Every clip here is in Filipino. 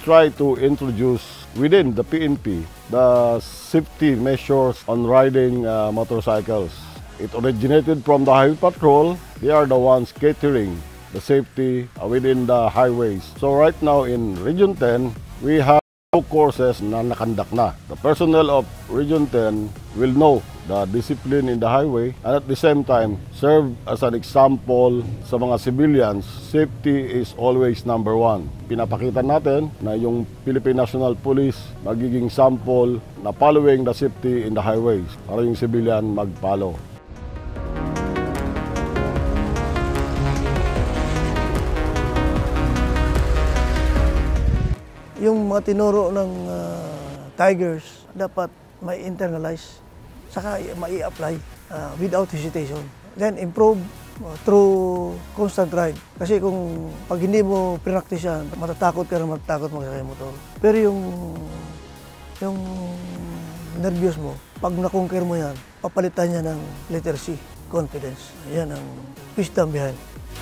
try to introduce within the PNP the safety measures on riding motorcycles. It originated from the Highway Patrol. They are the ones catering the safety within the highways. So right now in Region 10, we have 2 courses na nakandak na. The personnel of Region 10 will know the discipline in the highway and at the same time serve as an example sa mga civilians. Safety is always number 1. Pinapakita natin na yung Philippine National Police magiging sample na following the safety in the highways para yung civilian mag-follow. Yung mga tinuro ng Tigers dapat may internalize saka mai-apply without hesitation. Then improve through constant ride. Kasi kung pag hindi mo practice yan, matatakot ka na matatakot magsakay motor. Pero yung nervyos mo, pag na-conquer mo yan, papalitan niya ng letter C, confidence. Yan ang wisdom behind.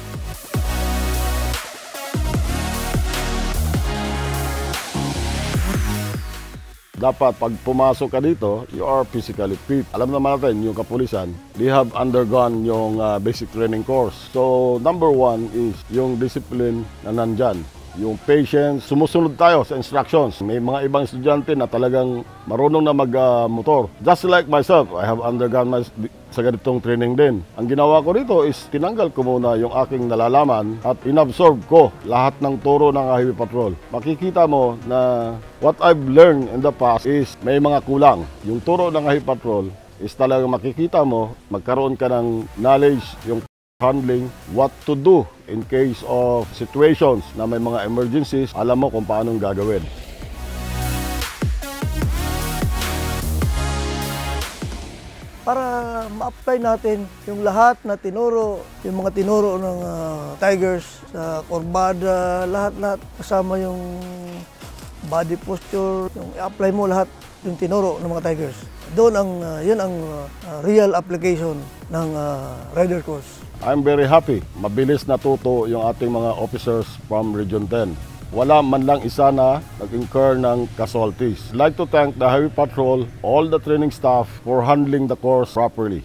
Dapat pag pumasok ka dito, you are physically fit. Alam naman natin, yung kapulisan, they have undergone yung basic training course. So, number 1 is yung discipline na nandyan. Yung patience, sumusunod tayo sa instructions. May mga ibang estudyante na talagang marunong na mag-motor. Just like myself, I have undergone sa ganitong training din. Ang ginawa ko rito is tinanggal ko muna yung aking nalalaman at inabsorb ko lahat ng turo ng Highway Patrol. Makikita mo na what I've learned in the past is may mga kulang. Yung turo ng Highway Patrol is talagang makikita mo, magkaroon ka ng knowledge, yung handling, what to do in case of situations na may mga emergencies, alam mo kung paano gagawin. Para ma-apply natin yung lahat na tinuro, yung mga tinuro ng Tigers sa Corbada, lahat-lahat kasama yung body posture, yung i-apply mo lahat yung tinuro ng mga Tigers. Doon yun ang real application ng rider course. I'm very happy. Mabilis natuto yung ating mga officers from Region 10. Wala man lang isa na nag-incur ng casualties. I'd like to thank the Highway Patrol, all the training staff for handling the course properly.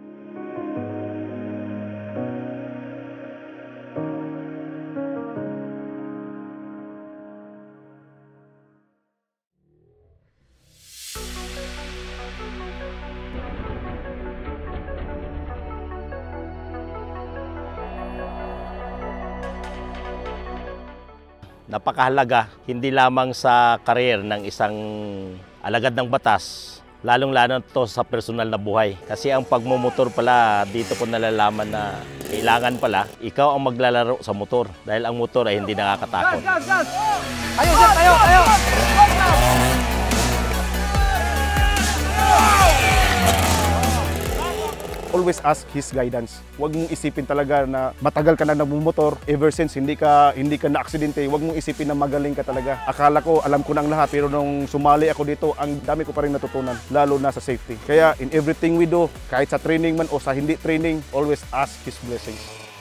Napakahalaga, hindi lamang sa karir ng isang alagad ng batas, lalong-lalo to sa personal na buhay. Kasi ang pagmumotor pala, dito ko nalalaman na kailangan pala, ikaw ang maglalaro sa motor. Dahil ang motor ay hindi nakakatakot. Tayo, sir! Tayo! Tayo! Always ask his guidance. Huwag mong isipin talaga na matagal ka na nagmumotor. Ever since hindi ka na-aksidente, huwag mong isipin na magaling ka talaga. Akala ko, alam ko ng lahat, pero nung sumali ako dito, ang dami ko pa rin natutunan, lalo na sa safety. Kaya in everything we do, kahit sa training man o sa hindi training, always ask his blessings.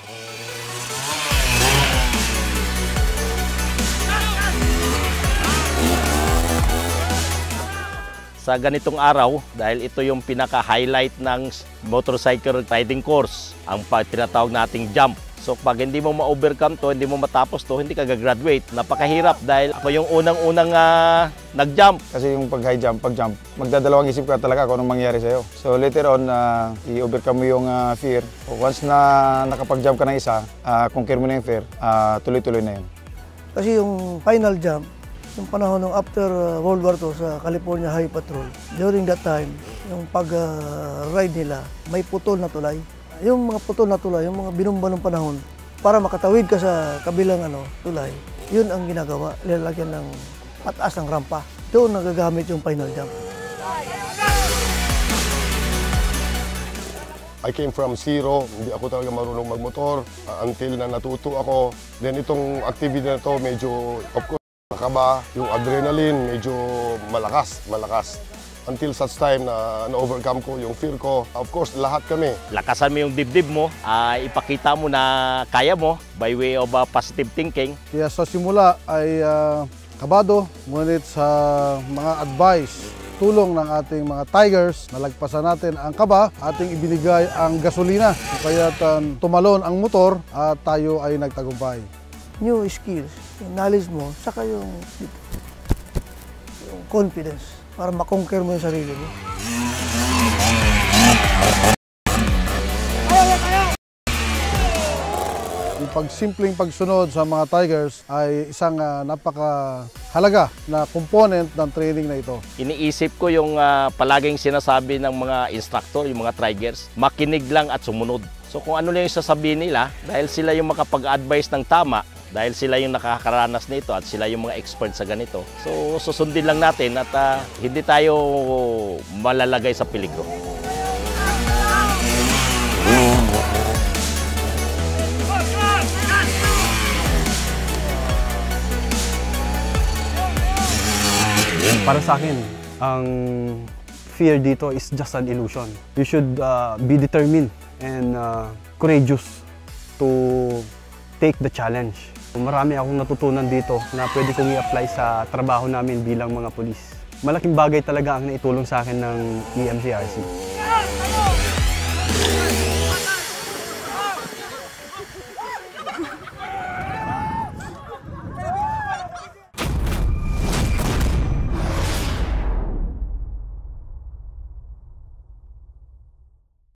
Sa ganitong araw, dahil ito yung pinaka-highlight ng motorcycle riding course, ang tinatawag nating jump. So pag hindi mo ma-overcome to, hindi mo matapos to, hindi ka gagraduate. Napakahirap dahil ako yung unang-unang nag-jump. Kasi yung pag-high jump, pag-jump, magdadalawang isip ka talaga kung anong mangyari sa'yo. So later on, i-overcome mo yung fear. Once na nakapag-jump ka ng isa, conquer mo na yung fear, tuloy-tuloy na yun. Kasi yung final jump, yung panahon ng after World War II sa California Highway Patrol, during that time, yung pag-ride nila, may putol na tulay. Yung mga putol na tulay, yung mga binumba ng panahon, para makatawid ka sa kabilang tulay, yun ang ginagawa. Nilalagyan ng pataas ng rampa. Doon nagagamit yung final jump. I came from zero, hindi ako talaga marunong magmotor until na natuto ako. Then itong activity na to medyo, of course, nakaba, yung adrenaline medyo malakas. Until such time na na-overcome ko yung fear ko. Of course, lahat kami. Lakasan mo yung dibdib mo, ipakita mo na kaya mo by way of positive thinking. Kaya sa simula ay kabado, ngunit sa mga advice, tulong ng ating mga Tigers, nalagpasan natin ang kaba, ating ibinigay ang gasolina. Kaya tumalon ang motor at tayo ay nagtagumpay. New skills, yung knowledge mo, saka yung confidence para makonquer mo yung sarili mo. Yung pagsimpleng pagsunod sa mga Tigers ay isang napakahalaga na component ng training na ito. Iniisip ko yung palaging sinasabi ng mga instructor, yung mga Tigers, makinig lang at sumunod. So kung ano lang yung sasabihin nila, dahil sila yung makapag-advise ng tama, dahil sila yung nakakaranas nito at sila yung mga expert sa ganito. So susundin lang natin at hindi tayo malalagay sa peligro. Para sa akin, ang fear dito is just an illusion. You should be determined and courageous to take the challenge. Marami akong natutunan dito na pwede kong i-apply sa trabaho namin bilang mga pulis. Malaking bagay talaga ang naitulong sa akin ng EMCRC.